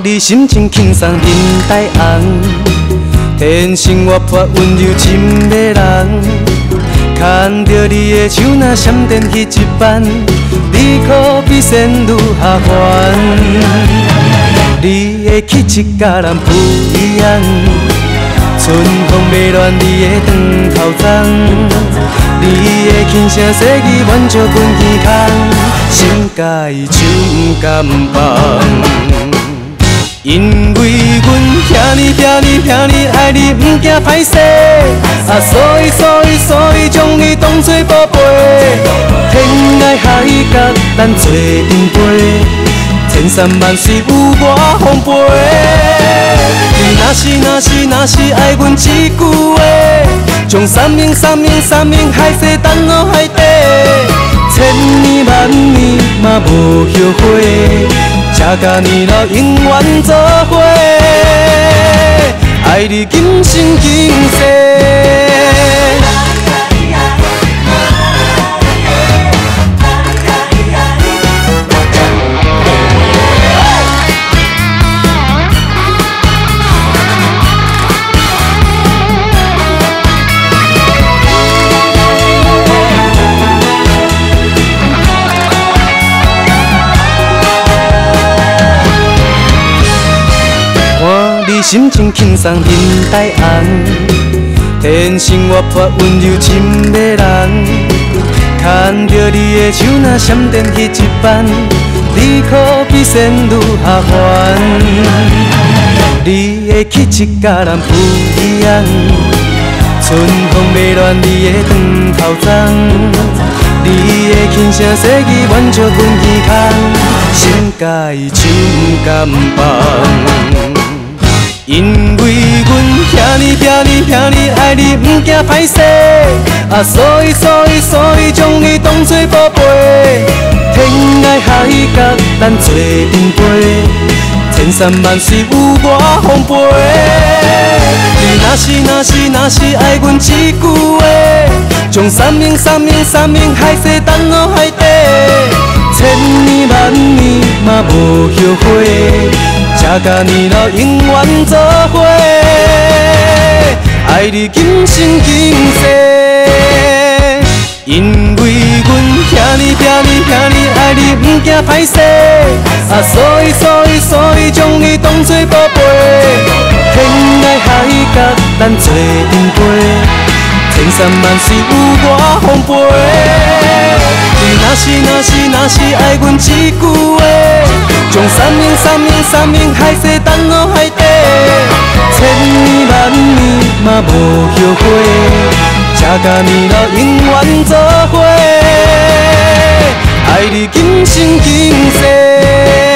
你心情轻松面带红，天生活泼温柔真迷人。看着你的手若闪电彼一般，你可比仙女下凡。你的气质甲人不一样，春风袂乱你的长头鬃，你的轻声细语宛照阮耳孔，心甲伊像甘放。因为阮疼你爱你，不惊歹势，所以将你当作宝贝。天涯海角，咱做阵陪，千山万水有我奉陪。你若是爱阮一句话，将三明海誓等落海底，千年万年嘛无后悔。吃甲年老，永远做伙，爱你今生今世。你心情轻松面带红，天生活泼温柔真迷人。看着你的手若闪电彼一般，你可比仙女下凡。你的气质甲人不一样，春风袂乱你的长头鬃，你的轻声细语宛照阮耳孔，心甲伊像甘放。因为阮疼你爱你，不惊歹势，所以将你当作宝贝。天涯海角，咱做阵陪，千山万水有我奉陪。你若是爱阮一句话，将三明海誓等落海底，千年万年嘛无后悔。吃甲年老，永远做伙，爱你今生今世。因为阮疼你爱你，不惊歹势，所以将你当作宝贝。天涯海角，咱做阵陪，千山万水有我奉陪。你若是爱阮一句话，将三明海誓等落海底，千年万年嘛无后悔。吃甲年老，永远做伙，爱你今生今世。